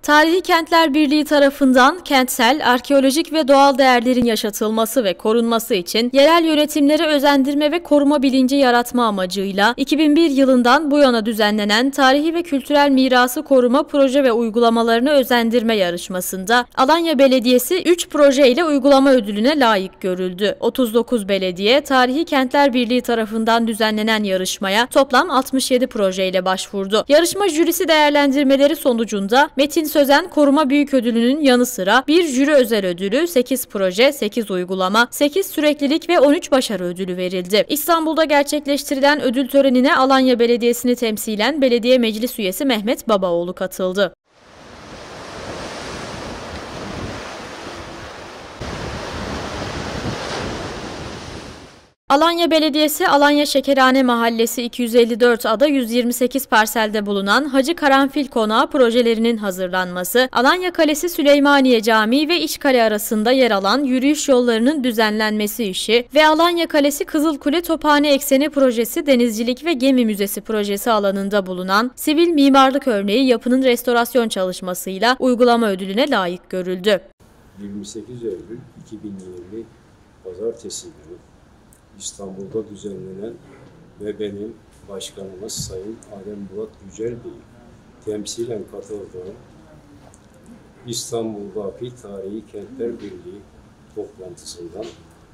Tarihi Kentler Birliği tarafından kentsel, arkeolojik ve doğal değerlerin yaşatılması ve korunması için yerel yönetimleri özendirme ve koruma bilinci yaratma amacıyla 2001 yılından bu yana düzenlenen tarihi ve kültürel mirası koruma proje ve uygulamalarını özendirme yarışmasında Alanya Belediyesi 3 proje ile uygulama ödülüne layık görüldü. 39 belediye Tarihi Kentler Birliği tarafından düzenlenen yarışmaya toplam 67 proje ile başvurdu. Yarışma jürisi değerlendirmeleri sonucunda Metin Sözen Koruma Büyük Ödülü'nün yanı sıra bir jüri özel ödülü, 8 proje, 8 uygulama, 8 süreklilik ve 13 başarı ödülü verildi. İstanbul'da gerçekleştirilen ödül törenine Alanya Belediyesi'ni temsilen Belediye Meclis Üyesi Mehmet Babaoğlu katıldı. Alanya Belediyesi, Alanya Şekerhane Mahallesi 254 ada 128 parselde bulunan Hacı Karanfil Konağı projelerinin hazırlanması, Alanya Kalesi Süleymaniye Camii ve İçkale arasında yer alan yürüyüş yollarının düzenlenmesi işi ve Alanya Kalesi Kızılkule Tophane Ekseni Projesi Denizcilik ve Gemi Müzesi projesi alanında bulunan sivil mimarlık örneği yapının restorasyon çalışmasıyla uygulama ödülüne layık görüldü. 28 Eylül 2020 Pazartesi günü İstanbul'da düzenlenen ve benim başkanımız Sayın Adem Murat Yücel Bey temsilen katıldığım İstanbul'daki Tarihi Kentler Birliği toplantısından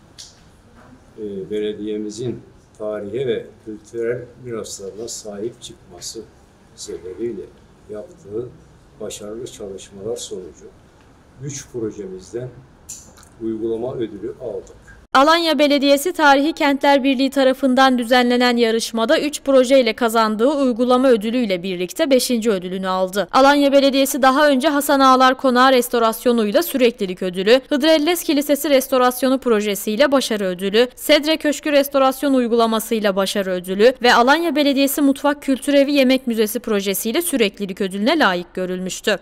belediyemizin tarihe ve kültürel miraslarına sahip çıkması sebebiyle yaptığı başarılı çalışmalar sonucu 3 projemizden uygulama ödülü aldık. Alanya Belediyesi Tarihi Kentler Birliği tarafından düzenlenen yarışmada 3 proje ile kazandığı uygulama ödülüyle birlikte 5. ödülünü aldı. Alanya Belediyesi daha önce Hasan Ağalar Konağı restorasyonuyla süreklilik ödülü, Hıdrellez Kilisesi restorasyonu projesiyle başarı ödülü, Sedre Köşkü restorasyon uygulamasıyla başarı ödülü ve Alanya Belediyesi Mutfak Kültür Evi Yemek Müzesi projesiyle süreklilik ödülüne layık görülmüştü.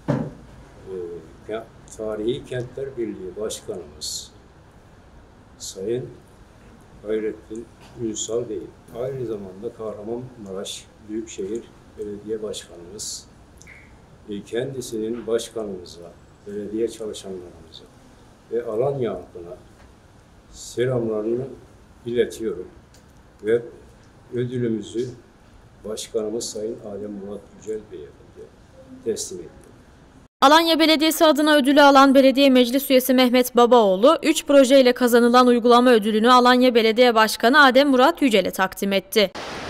Tarihi Kentler Birliği Başkanımız Sayın Hayrettin Ünsal Bey, aynı zamanda Kahramanmaraş Büyükşehir Belediye Başkanımız, kendisinin başkanımıza, belediye çalışanlarımıza ve Alanya halkına selamlarını iletiyorum ve ödülümüzü Başkanımız Sayın Adem Murat Yücel Bey'e teslim ettim. Alanya Belediyesi adına ödülü alan Belediye Meclis Üyesi Mehmet Babaoğlu, 3 proje ile kazanılan uygulama ödülünü Alanya Belediye Başkanı Adem Murat Yücel'e takdim etti.